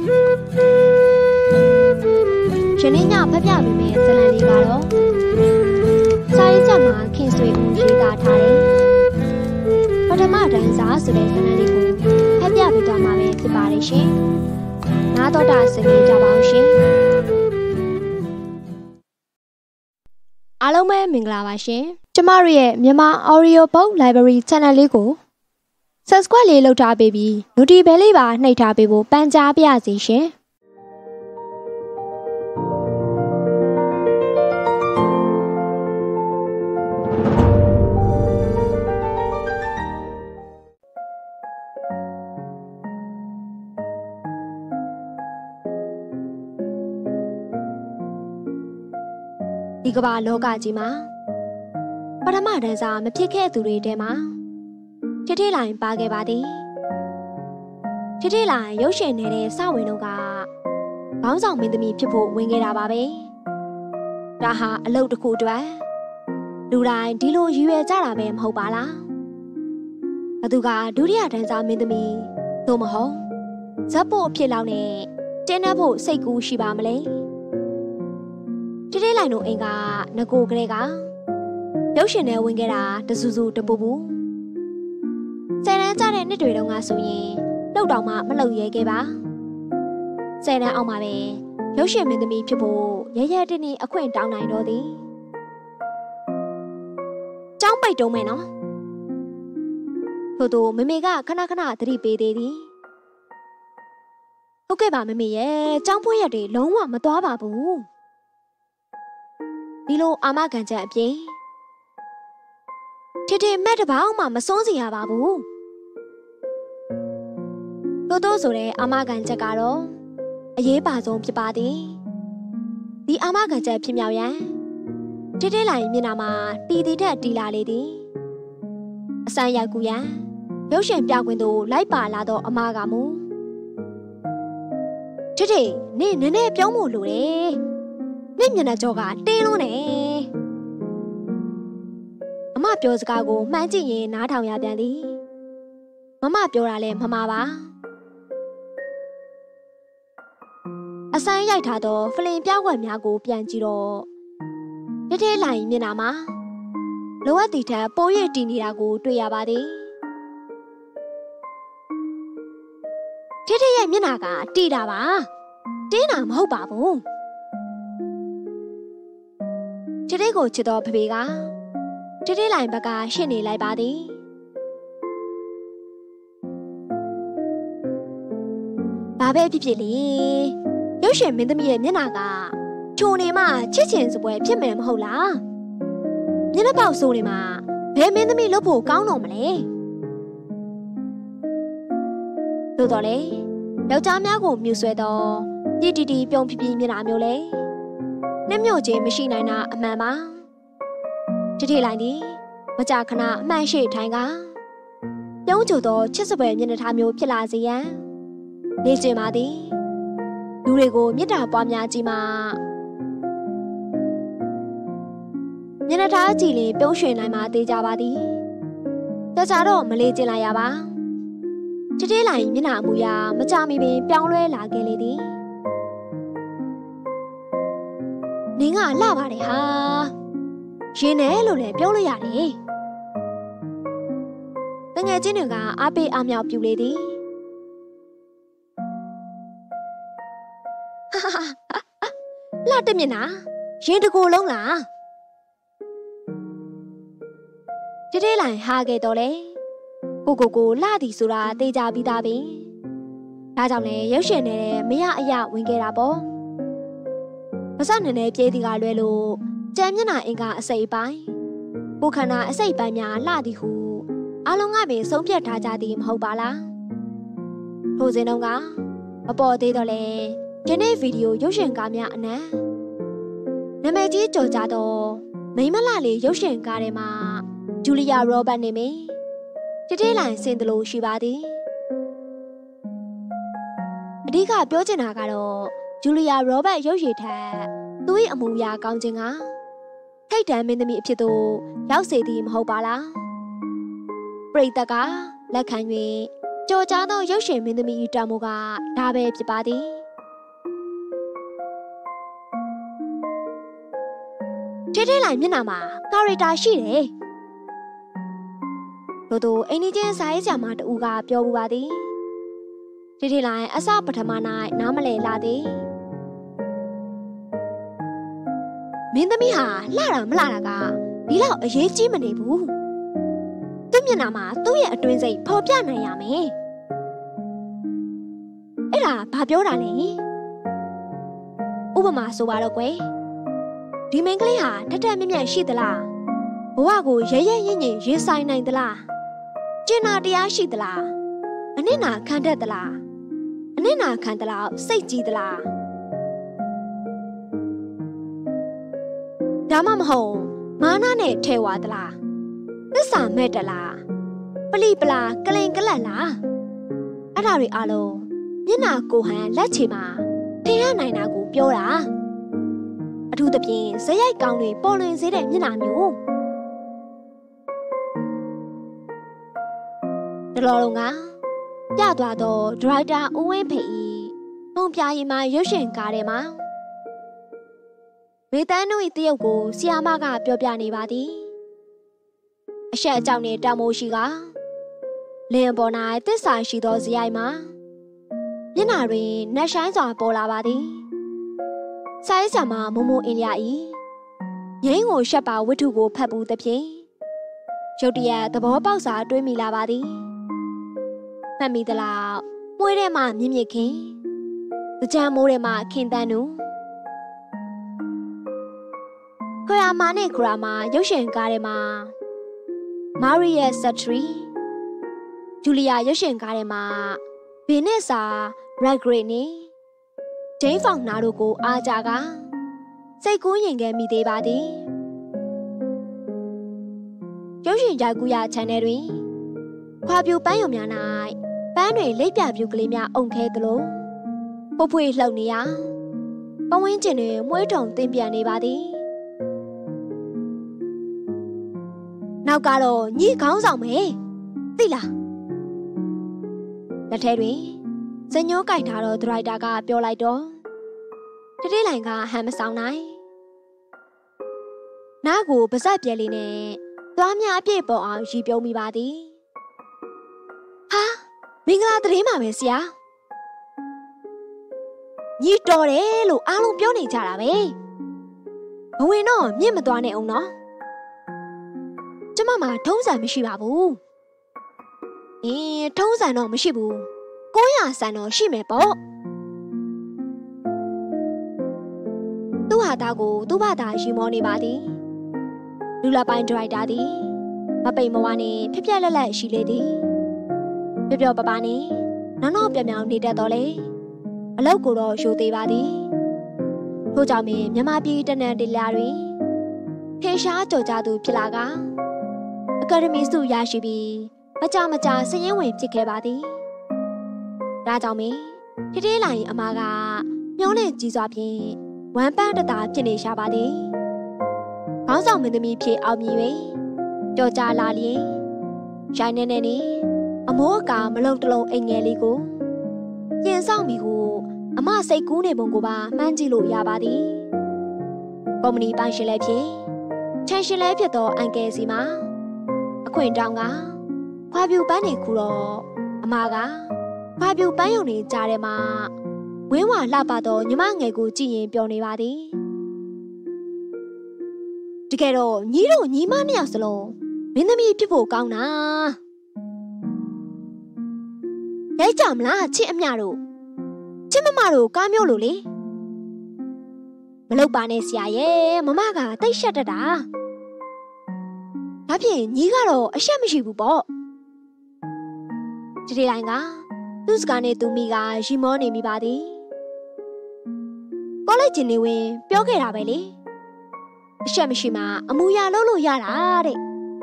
ရှင်နေညဖက်ပြပေးမယ်ဇလန်လေးကတော့စာရေးချက်မှာခင်ဆွေကိုရေးသားထားတယ်ပထမတန်းစားဆိုတဲ့ဇလန်လေးကိုဖက်ပြပေးသွားမှာပဲဖြစ်ပါတယ်ရှင်နားတော်တာစကေးကြပါအောင်ရှင်အားလုံးပဲမင်္ဂလာပါရှင်ကျမတို့ရဲ့မြန်မာ Audio Book Library Channel လေးကို Subscribe လေးလုပ်ထားပေးပြီး Notification ဘဲလေးပါနှိပ်ထားပေးဖို့ပန်ကြားပါရစေရှင်ဒီကမ္ဘာလောကကြီးမှာပထမတန်းစာမဖြစ်ခဲ့သူတွေထဲမှာထထလိုင်းပါခဲ့ပါသည်ထထလိုင်းရုပ်ရှင်နေတဲ့စဝင်တို့ကခေါင်းဆောင်မင်းသမီးဖြစ်ဖို့ဝင်ခဲ့တာပါပဲဒါဟာအလုပ်တစ်ခုအတွက်လူတိုင်းဒီလိုရည်ရွယ်ကြတာပဲမဟုတ်ပါလားဘသူကဒုတိယတန်းစာမင်းသမီးသို့မဟုတ်ဇက်ဖို့ဖြစ်လောက်နဲ့တင်းနှက်ဖို့စိတ်ကူးရှိပါမလဲထထလိုင်းတို့အိမ်ကငကိုကလေးကရုပ်ရှင်ထဲဝင်ခဲ့တာတစူစူတပူပူဆယ်တန်းကျတဲ့နှစ်တွေတုန်းကဆိုရင်လှုပ်တောင်မှမလှုပ်ရဲခဲ့ပါဆယ်တန်းအောင်မှာပဲရုပ်ရှင်မင်းသမီးဖြစ်ဖို့ရရတင်းတင်းအခွင့်တောင်းနိုင်တော့သည်ကျောင်းပိတ်တုံးမယ်နော်ထို့သူမမေကခဏခဏသတိပေးသေးသည်ဟုတ်ကဲ့ပါမမေရဲ့ကျောင်းဖွင့်ရက်တွေလုံးဝမသွားပါဘူးဒီလိုအာမခံချက်အပြင်ထထမက်တပေါင်းမှမစွန်းစီရပါဘူးတိုးဆိုတဲ့အာမခံချက်ကတော့အရေးပါဆုံးဖြစ်ပါသည်ဒီအာမခံချက်ဖြစ်မြောက်ရန်ထထလိုင်းမျက်နှာမှာတီတီထက်တီလာလေသည်အစမ်းရိုက်ကူရန်ရုပ်ရှင်ပြကွင်းသို့လိုက်ပါလာသောအမကမူထထနေနည်းနည်းပြောင်းဖို့လိုတယ်နေမျက်နှာကြောကတင်းလို့နေအမပြောစကားကိုမှန်းကြည့်ရင်နားထောင်ရပြန်သည်မမပြောတာလည်းမမှားပါအစမ်းရိုက်ထားသောဖလင်ပြကွက်များကိုပြန်ကြည့်တော့တထဲလိုင်းမျက်နှာမှာလောအပ်တီထက်ပို၍တည်နေတာကိုတွေ့ရပါသည်တထဲရဲ့မျက်နှာကတည်တာပါတင်းတာမဟုတ်ပါဘူးတထဲကိုချစ်တော်ဖေဖေကထထလိုင်းဘက်ကရှင်းနေလိုက်ပါသည်ဘာပဲဖြစ်ဖြစ်လေရုပ်ရှင်မင်းသမီးရဲ့မျက်နှာကချိုနေမှချစ်ချင်စပွဲဖြစ်မယ်မဟုတ်လားမျက်နှာပေါက်ဆိုးနေမှဘယ်မင်းသမီးလုပ်ဖို့ကောင်းတော့မလဲသို့တော်လေယောက်ျားများကိုမြူဆွဲတော့တီတီတီပြုံးပြပြမျက်နှာမျိုးလေနှမျောချင်းမရှိနိုင်တာအမှန်ပါထထလိုင်းသည်မကြာခဏအမှန်ရှိထိုင်ကပြုံးချိုသောချစ်စပွဲမျက်နှာထားမျိုးဖြစ်လာစေရန်နေကျင်ပါသည်လူတွေကိုမေတ္တာပွားများကြည့်မှမျက်နှာထားကြည့်ရင်ပြုံးရွှင်နိုင်မှသေးကြပါသည်ကြတော့မလေးကျင်လိုက်ရပါထထလိုင်းမျက်နှာအမူအရာမကြမီပင်ပြောင်းလဲလာခဲ့လေသည်နင်းကလှပါတယ်ဟာရင်နဲ့လို့လည်းပြောလို့ရတယ်တငယ်ချင်းတွေကအားပေးအားမြောက်ပြုလေသည်လှတဲ့မျက်နှာရင်တကိုယ်လုံးလားထထလိုင်းဟာခဲ့တော့လေကိုလှသည်ဆိုတာသိကြပြီးသားပင်ဒါကြောင့်လေရုပ်ရှင်နဲ့မရအရဝင်ခဲ့တာပေါ့မစနည်းနည်းပြေးသည်ကလွဲလို့ကြံမျက်နှာအင်ကအစိပ်ပိုင်းကိုခန္ဓာအစိပ်ပိုင်းများလှသည်ဟုအလုံးကပင်ဆုံးဖြတ်ထားကြသည်မဟုတ်ပါလားထိုစဉ်တုန်းကမပေါ်သေးတော့လေဒီနေ့ဗီဒီယိုရုပ်ရှင်ကားများအနံနာမည်ကြီးကြော်ကြတော့မိမလှလေးရုပ်ရှင်ကားထဲမှာဂျူလီယာရောဘတ်နေမင်းထထလိုင်းဆင်တယ်လို့ရှိပါသည်အဓိကပြောချင်တာကတော့ဂျူလီယာရောဘတ်ရုပ်ရည်ထက်သူ့၏အမူအရာကောင်းခြင်းကထိတ်တန့်မင်းသမီးအဖြစ်သို့ရောက်စေသည်မဟုတ်ပါလားပရိသတ်ကလက်ခံ၍ကြော်ကြားသောရုပ်ရှင်မင်းသမီးတမှုကဒါပဲဖြစ်ပါသည်ထဲထဲလိုက်မျက်နှာမှာကာရက်တာရှိတယ်တို့အိမ်နီးချင်းစာရေးဆရာမတူကပြောပူပါသည်ထဲထဲလိုက်အစပထမ၌နားမလည်လာသည်မင်းသမီးဟာလှတာမလှတာကဒီလောက်အရေးကြီးမနေဘူးသူ့မျက်နှာမှာသူ့ရဲ့အတွင်းစိတ်ဖော်ပြနိုင်ရမယ်အဲ့ဒါဘာပြောတာလဲဥပမာဆိုပါတော့ကွယ်ဒီမင်းကလေးဟာထက်ထက်မြက်မြက်ရှိသလားဘဝကိုရဲရဲရင့်ရင့်ရင်ဆိုင်နိုင်သလားကျင့်နာတရားရှိသလားအနစ်နာခံတတ်သလားအနစ်နာခံသလားစိတ်ကြီးသလားဒါမှမဟုတ်မာနနဲ့ထဲဝါသလားသစ္စာမဲ့တလားပလိပလာကလင်ကလတ်လားအဲ့ဒါတွေအားလုံးမျက်နာကိုဟန်လက်ချေမှာထင်ရနိုင်တာကိုပြောတာအထူးသဖြင့်ဇရိုက်ကောင်းတွေပေါ်လွင်စေတဲ့မျက်နှာမျိုးတလောလုံးကပြသွားသောဒရိုက်တာဦးဝင်းဖေဤပုံပြရင်မှာရုပ်ရှင်ကားထဲမှာမေတန်းတို့၏တရုပ်ကိုဆီယာမကပြောပြနေပါသည်အရှက်အကြောင်းနဲ့တမိုးရှိကလင်းပေါ်၌သစ္စာရှိသောဇရိုက်မှာမျက်နှာတွင်နတ်ဆိုင်စွာပေါ်လာပါသည်စာရေးဆရာမမိုးမိုးအင်းရ၏ငိမ့်ကိုရှက်ပါဝတ္ထုကိုဖတ်ပူးသဖြင့်ရုတ်တရက်သဘောပေါက်စာတွေးမိလာပါသည်မှတ်မိသလားမွေးထဲမှာမြင့်မြင့်ခင်ကြံမိုးထဲမှာခင်တန်းနူခရာမာနဲ့ခရာမာရုပ်ရှင်ကားထဲမှာမာရီယက်ဆတ်ထရီဂျူလီယာရုပ်ရှင်ကားထဲမှာဘီနစ်စာရက်ဂရိတ်နဲ့ဂျိန်းဖောင်နာတို့ကိုအားကြကစိတ်ကူးရင်ခဲ့မိသေးပါသည်ရုပ်ရှင်ရိုက်ကူးရ channel တွင်ခွာပြူပန်းရုံများ၌ပန်းတွေလိပ်ပြပြူကလေးများအုံခဲသလိုဖွဖွေလှုပ်နေရပဝင်းကျင်တွင်မွေးထုံတင်ပြန်နေပါသည်နောက်ကတော့ညီခေါင်းဆောင်မယ်သိလားလက်ထဲတွင်စညိုးကြိုက်ထားတော့ဒရိုက်တာကပြောလိုက်တော့တတိလိုင်ကဟန်မဆောင်နိုင်နားကိုပါဇက်ပြဲလေးနဲ့သွားများအပြည့်ပေါ်အောင်ရီပြုံးမိပါသည်ဟာမင်္ဂလာသတင်းပါပဲဆရာညီတော်တယ်လို့အားလုံးပြောနေကြတာပဲဘဝင်တော့မြင့်မသွားနဲ့အောင်နော်ကျမမှာထုံးစံမရှိပါဘူးထုံးစံတော့မရှိဘူး900စံတော့ရှိမယ်ပေါ့သူ့ဟာသားကိုသူ့ဘာသာရီမောနေပါသည်လူလာပိုင်းဒရိုက်တာသည်မပိန်မဝါနဲ့ဖြက်ဖြက်လက်လက်ရှိလေသည်ပျော်ပျော်ပါပါနဲ့နောက်ပြောင်ပြောင်နေတတ်တော့လေအလောက်ကိုတော့ရိုသေးပါသည်ထို့ကြောင့်မြန်မာပြည်တနန်တလာတွင်ထင်ရှားကြော်ကြသူဖြစ်လာကအကယ်ဒမီဆုရရှိပြီးမကြစည်ရင်ဝင်ဖြစ်ခဲ့ပါသည်ဒါကြောင့်ထေးလိုင်အမကညောင်းနဲ့ကြီးစွာဖြင့်ဝမ်းပန်းတတာဖြစ်နေရှာပါသည်ခေါင်းဆောင်မင်းသမီးဖြစ်အောင်မြင်၍ကြော်ကြလာလျင်ရိုင်းနေအမိုးအကာမလုံတလုံးအိမ်ငယ်လေးကိုပြင်ဆောင်ပြီးကိုအမစိတ်ကူးနေပုံကိုပါမှန်းကြည့်လို့ရပါသည်ကုမ္ပဏီပိုင်ရှင်လည်းဖြစ်ချန်ရှင်လည်းဖြစ်သောအန်ကယ်စီမှာအခွင့်တောင်းကခွာပြူပန်းနေခုတော့အမကခွာပြူပန်းယုံနေကြားထဲမှာဝင်းဝါလှပသောညီမငယ်ကိုကြည့်ရင်ပျော်နေပါသည်တကယ်တော့ညီတို့ညီမနှစ်ယောက်စလုံးမင်းသမီးဖြစ်ဖို့ကောင်းတာရိုက်ကြမလားချစ်အမြတို့ချစ်မမတို့ကားမျိုးလို့လေမလုပ်ပါနဲ့ဆရာရဲ့မမကတိတ်ရှက်တတ်တာဒါဖြင့်ညီကတော့အရှက်မရှိဘူးပေါ့ဒီတိုင်းကသူ့စကားနဲ့သူမိကရီမောနေမိပါသည်ကောလိပ်ကျင်နေဝင်ပြောခဲ့တာပဲလေအရှက်မရှိမှအမူအရာလုပ်လို့ရတာတဲ့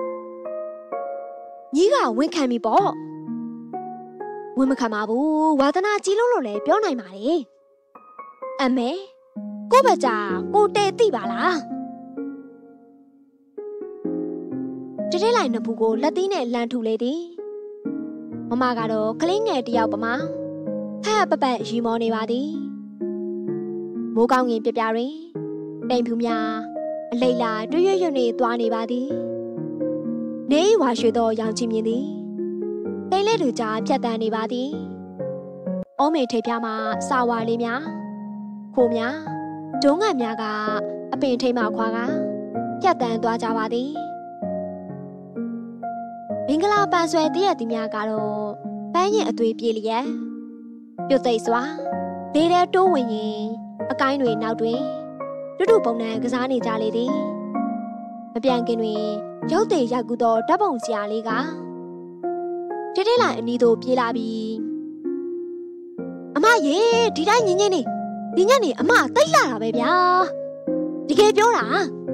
ညီကဝန်ခံပြီပေါ့ဝန်မခံပါဘူးဝါသနာကြီးလို့လည်းပြောနိုင်ပါလေအမေကိုဘကြကိုတဲသိပါလားတတဲလိုက်နှစ်ဘူးကိုလက်သီးနဲ့လှန်ထုလေသည်မမကတော့ကလေးငယ်တယောက်ပမာဖက်ပပတ်ရီမောနေပါသည်မိုးကောင်းငင်ပြပြတွင်တိမ်ဖြူများအလိမ့်လာတွရွရွနေသွားနေပါသည်နေဝါရွှေသောရောင်ချီမြင်သည်တိမ်လေးတို့ကြားဖြတ်တန်းနေပါသည်အောမေထိပ်ပြားမှာစာဝါလေးများခိုးများဂျုံငတ်များကအပင်ထိပ်မှခွာကဖြတ်တန်းသွားကြပါသည်မင်္ဂလာပန်းဆွဲတည့်ရသည်များကတော့ပန်းရင်အသွေးပြေလျက်ပြုတ်သိပ်စွာလေထဲတိုးဝင်ရင်အကိုင်းတွေနောက်တွင်တူပုံနှံကစားနေကြလေသည်မပြန်ခင်တွင်ရုပ်သေးရိုက်ကူသောဓာတ်ပုံဆရာလေးကတိတိလိုက်အနီးသို့ပြေးလာပြီးအမရေဒီတိုင်းညင်ညင်နေဒီညနေအမတိတ်လာတာပဲဗျာတကယ်ပြောတာ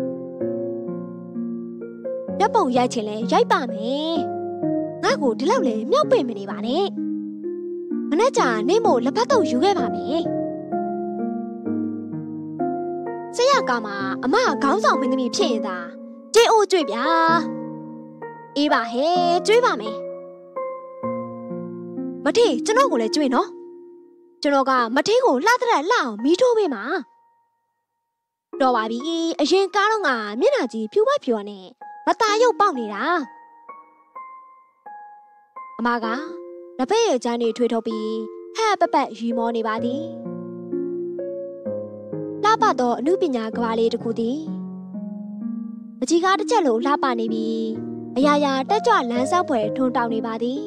ဓာတ်ပုံရိုက်ချင်လဲရိုက်ပါမယ်ငါ့ကိုဒီလောက်လဲမြောက်ပိတ်မနေပါနဲ့မနေ့ကနေမို့လက်ဖက်တော့ယူခဲ့ပါမယ်ဆရာကမှအမခေါင်းဆောင်မင်းသမီးဖြစ်ရင်သာကြေးအိုးကြွေဗျာအေးပါဟဲ့ကြွေးပါမယ်မထေးကျွန်တော်ကိုလည်းကြွေးနော်ကျွန်တော်ကမထေးကိုလှတဲ့လှအောင်မီးထိုးပေးမှာတော်ပါပြီအရင်ကားတော့ကမျက်နှာကြီးဖြူပဖြူနဲ့မตาရုပ်ပေါက်နေတာအမကလက်ဖက်ရည်ချမ်းတွေထွေးထုတ်ပြီးဟဲ့ပပတ်ရီမောနေပါသည်လှပသောအမှုပညာကဘာလေးတစ်ခုသည်အကြီးကားတစ်ချက်လိုလှပနေပြီးအရာရာတက်ကြွလမ်းဆောက်ဖွယ်ထွန်းတောက်နေပါသည်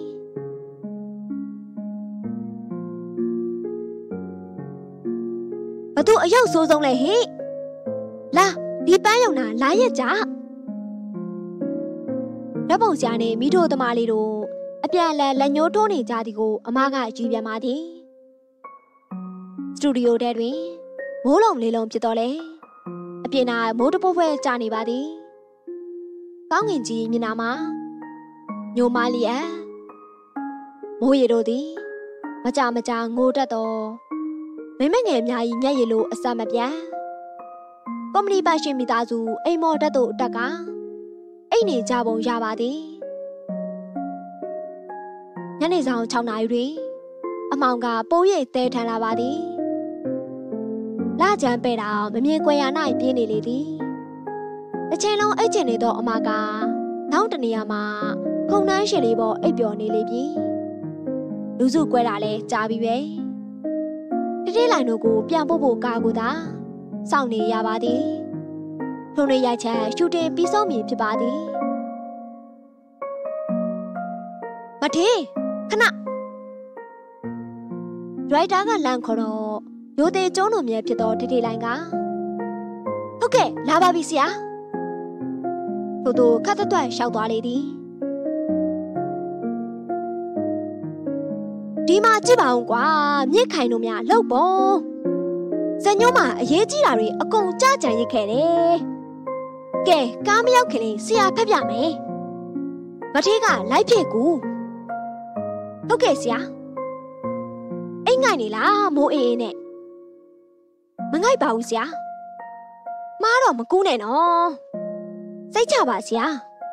ဘသူအရောက်ဆိုးဆုံးလဲဟိလာဒီပန်းယုံနာလာရက်ကြဓာတ်ပုံဆရာနဲ့မိထိုးသမားလေးတို့အပြန်အလှန်လက်ညှိုးထိုးနေကြသည်ကိုအမကကြည့်ပြန်ပါသည်စတူဒီယိုထဲတွင်မိုးလုံးလေးလုံးဖြစ်တော့လေအပြင်၌မိုးတပွဲပွဲကျနေပါသည်ကောင်းငင်ကြီးမျက်နှာမှာညိုမာလီအပ်မိုးရီတို့သည်မကြငိုတတ်သောမိမငယ်အများကြီးမျက်ရည်လိုအစမပြတ်ကော်မတီပါရှင်မိသားစုအိမ်မော်တက်တို့အတက်ကအိမ်နေကြပုံရပါသည်ညနေဆောင်6နာရီတွင်အမောင်ကပိုးရိပ်သဲထန်လာပါသည်လာကြမ်းပဲ့တာမမြင်ကွယ်ရာ၌ပြင်းနေလေသည်တစ်ချိန်လုံးအိတ်ချင်နေသောအမကနောက်တနေရာမှာခုံနှန်းရှင်လေးပေါ်အိပ်ပျော်နေလေပြီလူစုကွဲတာလဲကြားပြီပဲတိလိုင်တို့ကိုပြန်ဖို့ကားကိုသာစောင့်နေရပါသည်ထုံးရရိုက်ချက်ရှူတင်ပြီးဆုံးပြီဖြစ်ပါသည်မထေးခဏဒရိုက်တာကလန့်ခေါ်တော့ရိုသေကျုံးလိုမြဲဖြစ်သောတိလိုင်ကဟုတ်ကဲ့လာပါပြီဆရာတို့ခတ်တွတ်ရှောက်သွားလေသည်ဒီမှာကြည့်ပါဦးကွာမြစ်ခိုင်တို့များလှုပ်ပုံဇညုံးမှာအရေးကြီးတာတွေအကုန်ကြကြံရစ်ခဲ့တယ်ကဲကားမရောက်ခင်လေးဆရာဖက်ပြမယ်မထေးကလိုက်ဖြစ်ကူဟုတ်ကဲ့ဆရာအိမ်ငိုင်နေလားမိုးအေးနဲ့မငိုက်ပါဘူးဆရာမားတော့မကူးနဲ့နော်စိတ်ချပါဆရာ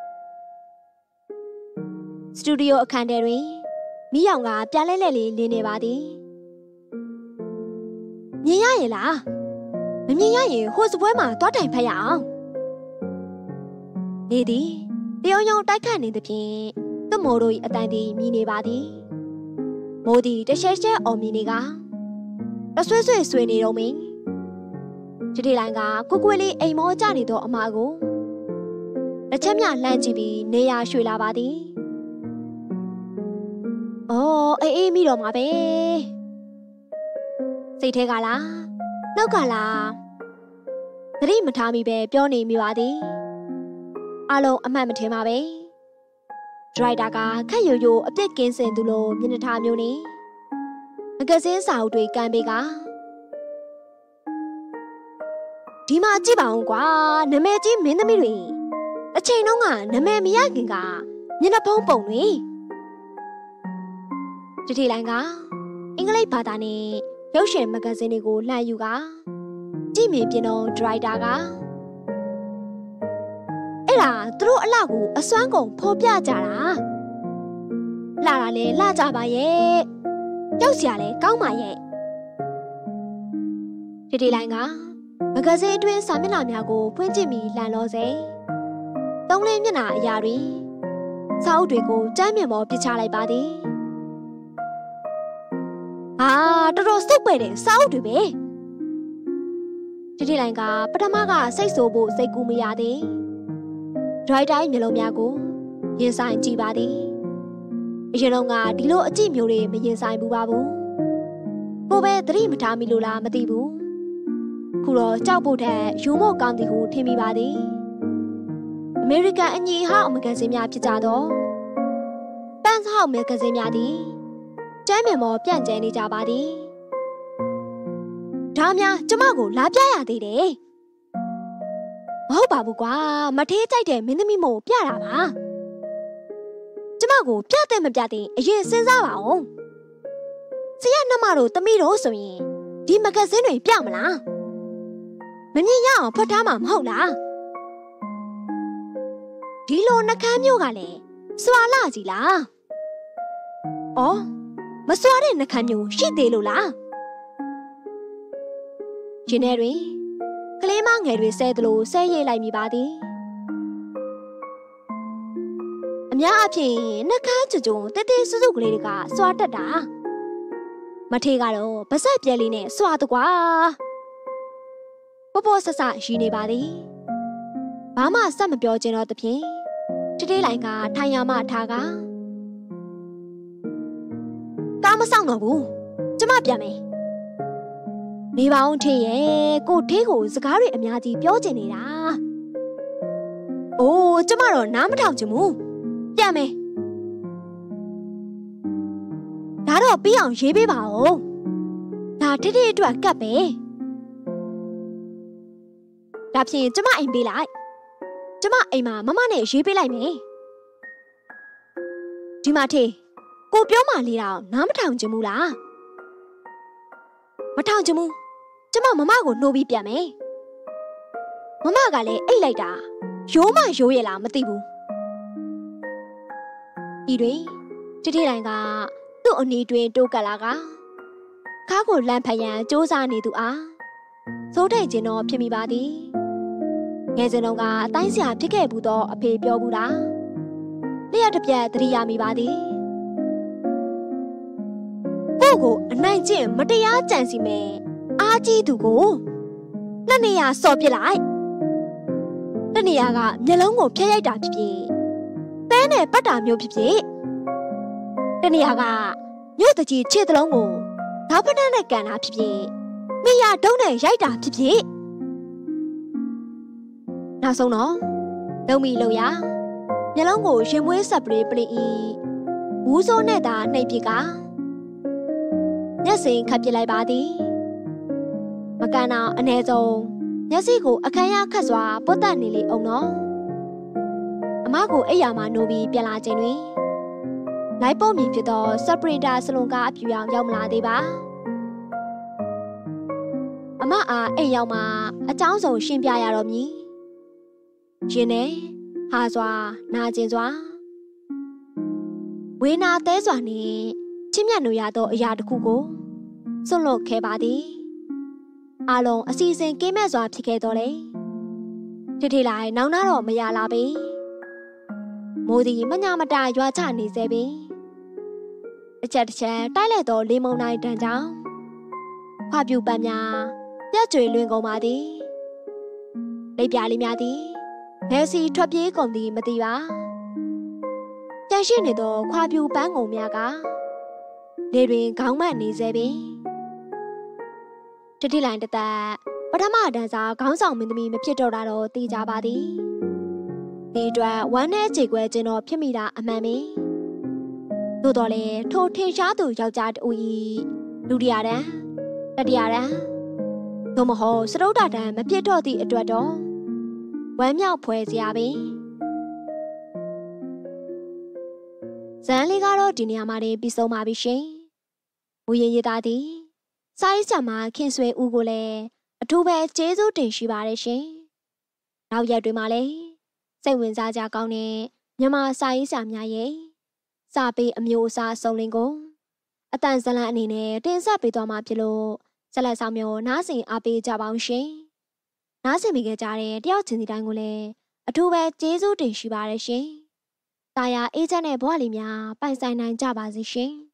စတူဒီယိုအခန်းထဲတွင်မိယောင်ကပြလဲလဲလေးလင်းနေပါသည်မြင်ရရင်လားမမြင်ရရင်ဟိုစပွဲမှာသွားတိုင်ဖက်ရအောင်နေသည်တယောယုံတိုက်ခတ်နေသဖြင့်သူ့မိုးတို့၏အတန်သည်မြည်နေပါသည်မိုးသည်တရှဲရှဲအော်မြည်နေကတဆွဲဆွေနေတော့မင်းဒီလိုင်းကကွယ်လေးအိမ်မောကျနေသောအမကိုတစ်ချက်မြလှမ်းကြည့်ပြီးနေရာရွှေ့လာပါသည်အော်အေးမိတော့မှာပဲစိတ်ထဲကလားနောက်ကလားသတိမထားမိပဲပြောနေမိပါသည်အလုံးအမှတ်မထင်ပါပဲဒရိုက်တာကခက်ရိုးအပြစ်ကင်းစင်သူလိုမျက်နှာထားမျိုးနဲ့မဂဇင်းစာအုပ်တွေကမ်းပေးကဒီမှာကြည့်ပါဦးကွာနာမည်ကြီးမင်းသမီးတွေအချိန်တုန်းကနာမည်မရခင်ကမျက်နှာဖုံးပုံတွေဒီလိုင်းကအင်္ဂလိပ်ဘာသာနဲ့ရုပ်ရှင်မဂဇင်းတွေကိုလှမ်းယူကကြည့်မြင်ပြတော့ဒရိုက်တာကအဲ့ဒါသူတို့အလှကိုအစွမ်းကုန်ဖော်ပြကြတာတာလေလှကြပါရဲ့ကြောက်စရာလေကောင်းပါရဲ့ဒီလိုင်းကမဂဇင်းအတွင်းစာမျက်နှာများကိုဖွင့်ကြည့်ပြီးလှန်လို့စေသုံးလေးမျက်နှာအရာတွေစာအုပ်တွေကိုကျမ်းမြင်ပေါ်ပြချလိုက်ပါသည်တော်တော်စိတ်ပွေတယ်စာအုပ်တွေပဲဒီလိုင်းကပထမကစိတ်ဆိုးဖို့စိတ်ကူးမရသည်ဒရိုက်တိုင်းမျိုးလုံးများကိုရင်ဆိုင်ကြည့်ပါသည်အရင်တော့ကဒီလိုအကြည့်မျိုးတွေမရင်ဆိုင်ဘူးပါဘူးကိုပဲသတိမထားမိလို့လားမသိဘူးခုတော့ကြောက်ဖို့ထက်ယူမို့ကောင်းသည်ဟုထင်မိပါသည်အမေရိကန်အညီဟောင်းမဂဇင်းများဖြစ်ကြသောပန်းဟောင်းမဂဇင်းများသည်ကျမ်းမြင်မော်ပြန့်ကျဲနေကြပါသည်ဒါများကျမကိုလာပြရသေးတယ်မဟုတ်ပါဘူးကွာမထေးကြိုက်တဲ့မင်းသမီးမို့ပြတာပါကျမကိုပြတဲ့မပြတဲ့အရင်စဉ်းစားပါဦးဆရာနှမတို့သမီးတို့ဆိုရင်ဒီမဂဇင်းတွေပြမလားမမြင်ရအောင်ဖွက်ထားမှာမဟုတ်လားဒီလိုနှကမ်းမျိုးကလည်းစွာလာကြီးလားအော်မစွာတဲ့နှကမ်းမျိုးရှိသေးလို့လားရှင်ထဲတွင်ကလေးမငယ်တွေဆဲသလိုဆဲရိပ်လိုက်မိပါသည်အများအပြားနှကမ်းကြုံတဲတဲစွစွကလေးတွေကစွာတက်တာမထေးကတော့ဗစက်ပြဲလေးနဲ့စွာတကွာပေါ်ဆဆရှိနေပါသည်ဘာမှဆက်မပြောချင်တော့သဖြင့်တေးလိုင်းကထိုင်ရမှထားကကားမဆောင်တော့ဘူးကျမပြန်မယ်နေပါအောင်ထေးရဲ့ကိုထေးကိုစကားတွေအများကြီးပြောချင်နေတာအိုးကျမတော့နားမထောင်ချင်ဘူးပြန်မယ်ဒါတော့ပြီးအောင်ရေးပေးပါဦးဒါထေးထေးအတွက်ကပ်ပဲဒါဖြင့်ကျမအိမ်ပေးလိုက်ကျမအိမ်မှာမမနဲ့ရေးပေးလိုက်မယ်ဒီမှာထေးကိုပြောမှလေးတော့နားမထောင်ချင်ဘူးလားမထောင်ချင်ဘူးကျမမမကိုနှိုးပြီးပြန်မယ်မမကလည်းအိတ်လိုက်တာရိုးမရိုးရလားမသိဘူးဤတွင်တိတိတိုင်းကသူ့အနီးတွင်တိုးကပ်လာကခါကိုလန့်ဖရန်စူးစမ်းနေသူအားစိုးထိုက်ခြင်းတော့ဖြစ်မိပါသည်ငယ်စဉ်တုန်းကအတိုင်းဆရာဖြစ်ခဲ့ဘူးသောအဖေပြောဘူးလားလျှက်တစ်ပြက်သတိရမိပါသည်ကိုအနိုင်ကျင့်မတရားကြံစီမယ်အားကြီးသူကိုနှစ်နေရာစော်ပစ်လိုက်တစ်နေရာကမျက်လုံးကိုဖျက်ရိုက်တာဖြစ်ဖြစ်သဲနဲ့ပတ်တာမျိုးဖြစ်ဖြစ်တစ်နေရာကမြို့တကြီးခြေသလုံးကိုဓာတ်ဖနက်နဲ့ကန်တာဖြစ်ဖြစ်မိရဒုံးနဲ့ရိုက်တာဖြစ်ဖြစ်နောက်ဆုံးတော့လုံမီလုံရမျက်လုံးကိုရင်မွေးဆက်ပလေးပလီဝူးစိုးနဲ့သာနှိပ်ပစ်ကမျက်စိခတ်ပစ်လိုက်ပါသည်မကန်တော့အ ਨੇ ဆုံးမျက်စိကိုအခမ်းရခတ်စွာပုတ်တက်နေလေအောင်တော့အမကိုအိယာမှာနိုးပြီးပြန်လာခြင်းတွင်လိုက်ပုံမြင်ဖြစ်သောစပရီတာစလွန်ကားအပြူရောင်ရောက်မလာသေးပါအမအားအိမ်ရောက်မှအကြောင်းစုံရှင်းပြရတော့မည်ရှင်နဲ့ဟာစွာနာကျင်စွာဝေနာသဲစွာနှင့်ချင်းမြတ်နိုရသောအရာတစ်ခုကိုစွန့်လွတ်ခဲ့ပါသည်အလုံးအစီအစဉ်ကင်းမဲ့စွာဖြစ်ခဲ့တော်လေထိလိုက်နောင်နာတော့မရလာပေမိုးသည်မညာမတာရွာချနေစေပင်တစ်ချက်တိုက်လိုက်သောလေမုန်တိုင်းတန်းကြောင့်ခွာပြူပန်းများပြက်ကြွေလွင်ကုန်ပါသည်လိပ်ပြလေးများသည်ဘယ်စီထွက်ပြေးကုန်သည်မသိပါကြန့်ရှိနေသောခွာပြူပန်းကုန်များကလေတွင်ခေါင်းမက်နေစေပင်တိလိုင်းတသက်ပထမတန်းစားခေါင်းဆောင်မင်းသမီးမဖြစ်တော့တာတော့သိကြပါသည်ဒီအတွက်ဝမ်းနဲ့ကြေကွဲခြင်းတော့ဖြစ်မိတာအမှန်ပဲသို့တော်လည်းထိုထင်ရှားသူယောက်ျားတူဤဒုတိယတန်းတတိယတန်းသို့မဟုတ်စတုတ္ထတန်းမဖြစ်တော့သည့်အတွက်တော့ဝမ်းမြောက်ဖွယ်စရာပဲဇန်လေးကတော့ဒီနေရာမှာပြီးဆုံးပါပြီရှင်မူရင်ရသားသည်စာရေးဆရာမခင်ဆွေဦးကိုလည်းအထူးပဲကျေးဇူးတင်ရှိပါတယ်ရှင်နောက်ရက်တွေမှာလည်းစိတ်ဝင်စားကြကောင်းတဲ့မြန်မာစာရေးဆရာများရဲ့စာပေအမျိုးအစားစုံလင်ကိုအတန်ဇလန်အနေနဲ့တင်ဆက်ပေးသွားမှာဖြစ်လို့ဆက်လက်ဆောင်မျိုးနားဆင်အားပေးကြပါအောင်ရှင်။နားဆင်မိခဲ့ကြတဲ့တယောက်ချင်းစီတိုင်းကိုလည်းအထူးပဲကျေးဇူးတင်ရှိပါတယ်ရှင်။တာယာအေးချမ်းတဲ့ဘဝလေးများပိုင်ဆိုင်နိုင်ကြပါစေရှင်။